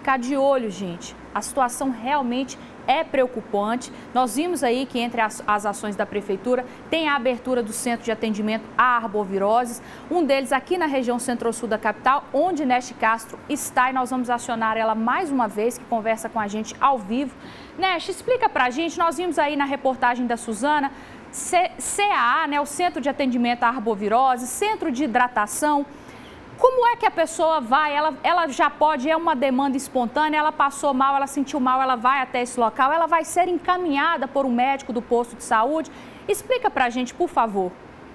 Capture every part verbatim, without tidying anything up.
ficar de olho, gente. A situação realmente é preocupante. Nós vimos aí que entre as, as ações da Prefeitura tem a abertura do Centro de Atendimento a Arboviroses, um deles aqui na região centro-sul da capital, onde Neste Castro está, e nós vamos acionar ela mais uma vez, que conversa com a gente ao vivo. Neste, explica pra gente, nós vimos aí na reportagem da Suzana, C A A, né, o Centro de Atendimento a Arboviroses, Centro de Hidratação. Como é que a pessoa vai, ela, ela já pode, é uma demanda espontânea, ela passou mal, ela sentiu mal, ela vai até esse local, ela vai ser encaminhada por um médico do posto de saúde? Explica pra gente, por favor.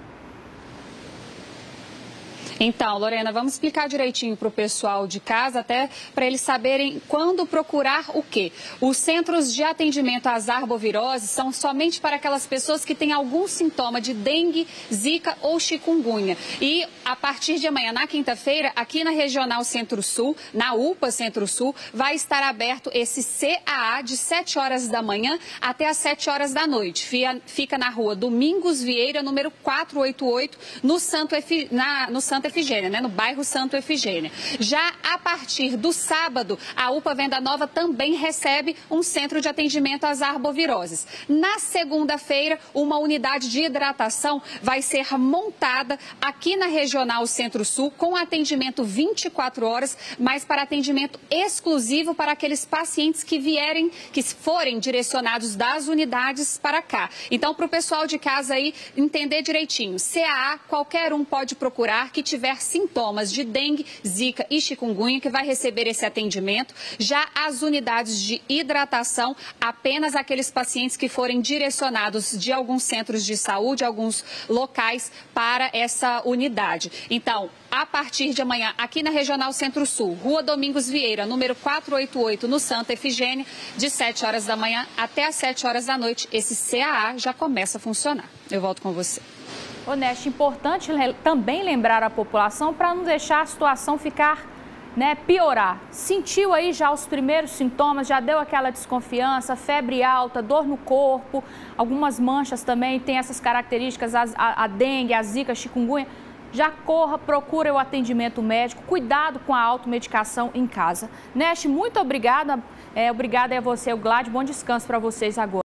Então, Lorena, vamos explicar direitinho para o pessoal de casa, até para eles saberem quando procurar o quê. Os centros de atendimento às arboviroses são somente para aquelas pessoas que têm algum sintoma de dengue, zika ou chikungunya. E a partir de amanhã, na quinta-feira, aqui na Regional Centro-Sul, na U P A Centro-Sul, vai estar aberto esse C A A de sete horas da manhã até às sete horas da noite. Fica na rua Domingos Vieira, número quatrocentos e oitenta e oito, no Santo, Efi... na... no Santo Efigênia, né? No bairro Santo Efigênia. Já a partir do sábado, a U P A Venda Nova também recebe um centro de atendimento às arboviroses. Na segunda-feira, uma unidade de hidratação vai ser montada aqui na Regional Centro-Sul com atendimento vinte e quatro horas, mas para atendimento exclusivo para aqueles pacientes que vierem, que forem direcionados das unidades para cá. Então, para o pessoal de casa aí entender direitinho, C A A, qualquer um pode procurar que tiver sintomas de dengue, zika e chikungunya, que vai receber esse atendimento. Já as unidades de hidratação, apenas aqueles pacientes que forem direcionados de alguns centros de saúde, alguns locais para essa unidade. Então, a partir de amanhã, aqui na Regional Centro-Sul, Rua Domingos Vieira, número quatrocentos e oitenta e oito, no Santa Efigênia, de sete horas da manhã até às sete horas da noite, esse C A A já começa a funcionar. Eu volto com você. Ô, Neste, importante também lembrar a população para não deixar a situação ficar, né, piorar. Sentiu aí já os primeiros sintomas, já deu aquela desconfiança, febre alta, dor no corpo, algumas manchas também, tem essas características, a, a, a dengue, a zika, a chikungunya. Já corra, procura o atendimento médico, cuidado com a automedicação em casa. Neste, muito obrigada, é, obrigada a você, o Glad, bom descanso para vocês agora.